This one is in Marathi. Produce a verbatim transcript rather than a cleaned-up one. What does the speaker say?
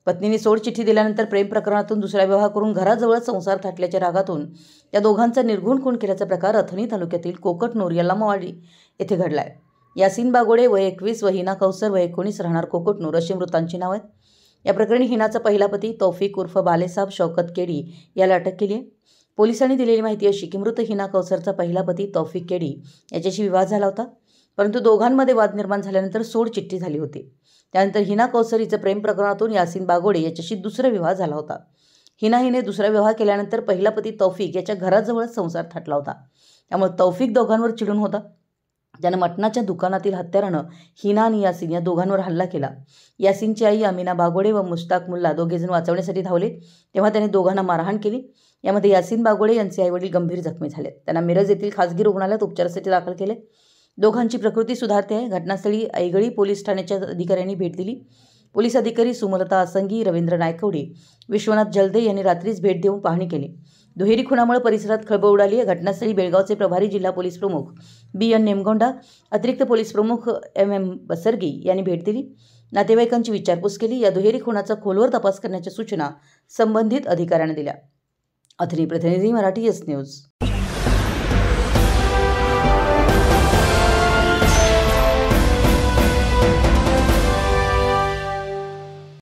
पत्नीने सोड चिठ्ठी दिल्यानंतर प्रेम प्रकरणातून दुसरा विवाह करून घराजवळ संसार थाटल्याच्या रागातून त्या दोघांचा निर्घुण खून केल्याचा प्रकार अथणी तालुक्यातील कोकटनूर यल्लामवाडी येथे घडलाय। यासीन बागोडे वय एकवीस व हिना कौसर वय एकोणीस राहणार कोकटनूर अशी मृतांची नाव आहेत। या प्रकरणी हिनाचा पहिला पती तौफिक उर्फ बालेसाब शौकत केडी याला अटक केली आहे। पोलिसांनी दिलेली माहिती अशी की मृत हिना कौसरचा पहिला पती तौफिक केडी याच्याशी विवाद झाला होता, परंतु दोघांमध्ये वाद निर्माण झाल्यानंतर सोड चिठ्ठी झाली होती। त्यानंतर हिना कौसर हिचं प्रेम प्रकरणातून यासीन बागोडे याच्याशी दुसरा विवाह झाला होता। हिना हिने दुसरा विवाह केल्यानंतर पहिला पती तौफिक याच्या घराजवळ संसार थाटला होता। त्यामुळे तौफिक दोघांवर चिडून होता। त्यानं मटणाच्या दुकानातील हत्यारानं हिना आणि यासीन या दोघांवर हल्ला केला। यासीनची आई अमिना बागोडे व मुश्ताक मुल्ला दोघेजण वाचवण्यासाठी धावले, तेव्हा त्याने दोघांना मारहाण केली। यामध्ये यासीन बागोडे यांचे आईवडील गंभीर जखमी झाले। त्यांना मिरज येथील खासगी रुग्णालयात उपचारासाठी दाखल केले। दोघांची प्रकृती सुधारते आहे। घटनास्थळी ऐगळी पोलीस ठाण्याच्या अधिकाऱ्यांनी भेट दिली। पोलीस अधिकारी सुमलता असंगी, रवींद्र नायकवडी, विश्वनाथ जलदे यांनी रात्रीच भेट देऊन पाहणी केली। दुहेरी खुनामुळे परिसरात खळबळ उडाली आहे। घटनास्थळी बेळगावचे प्रभारी जिल्हा पोलीस प्रमुख बी एन नेमगोंडा, अतिरिक्त पोलीस प्रमुख एम एम बसरगी यांनी भेट दिली। नातेवाईकांची विचारपूस केली। या दुहेरी खुनाचा खोलवर तपास करण्याच्या सूचना संबंधित अधिकाऱ्यांना दिल्या। अथणी प्रतिनिधी मराठी एस न्यूज।